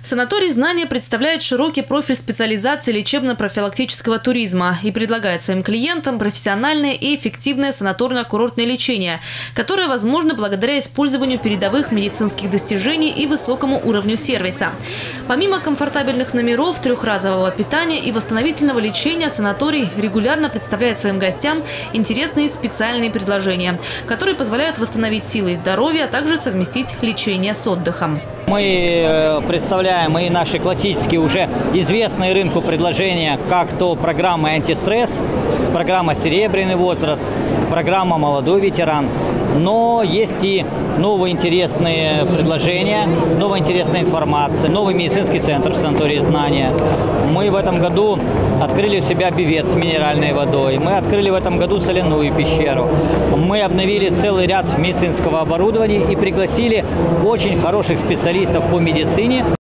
Санаторий «Знания» представляет широкий профиль специализации лечебно-профилактического туризма и предлагает своим клиентам профессиональное и эффективное санаторно-курортное лечение, которое возможно благодаря использованию передовых медицинских достижений и высокому уровню сервиса. Помимо комфортабельных номеров, трехразового питания и восстановительного лечения, санаторий регулярно представляет своим гостям интересные специальные предложения, которые позволяют восстановить силы и здоровье, а также совместить лечение с отдыхом. Мы представляем и наши классические, уже известные рынку предложения, как то программа «Антистресс», программа «Серебряный возраст», программа «Молодой ветеран». Но есть и новые интересные предложения, новая интересная информация, новый медицинский центр в санатории «Знания». Мы в этом году открыли у себя бювет с минеральной водой. Мы открыли в этом году соляную пещеру. Мы обновили целый ряд медицинского оборудования и пригласили очень хороших специалистов по медицине.